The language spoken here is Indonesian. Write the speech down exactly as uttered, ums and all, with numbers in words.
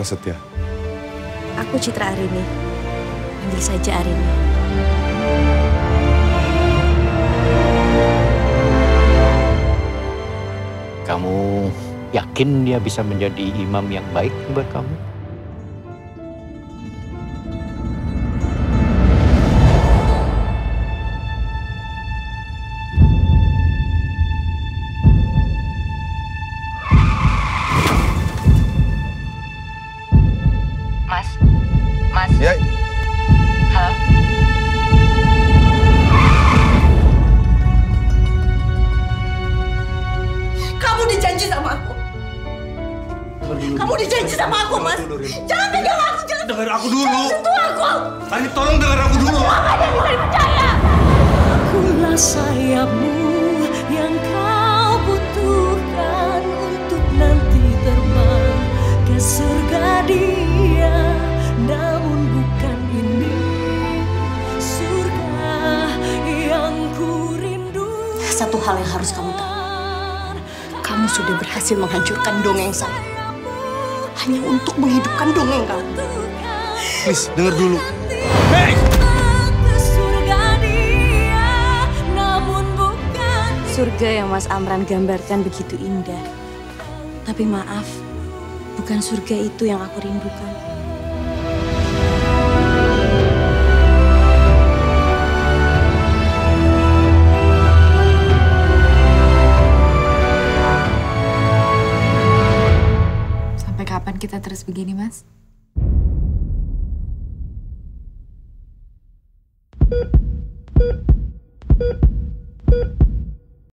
Setia? Aku Citra Arini. Panggil saja Arini. Kamu yakin dia bisa menjadi imam yang baik buat kamu? Mas, Mas. Ya. Halo. Kamu dijanji sama aku. Kamu dijanji sama aku, Mas. Jangan pegang aku, jangan. Dengar aku dulu. Jangan sentuh aku. Tani, tolong dengar aku dulu. Apa yang bisa dipercaya? Akulah sayapmu yang kau butuhkan untuk nanti terbang ke surga dia. Namun bukan ini surga yang ku rindu. Satu hal yang harus kamu tahu. Kamu sudah berhasil menghancurkan dongeng saya. Hanya untuk menghidupkan dongeng kamu. Please, dengar dulu. Hey! Surga yang Mas Amran gambarkan begitu indah. Tapi maaf, bukan surga itu yang aku rindukan. Sampai kapan kita terus begini, Mas?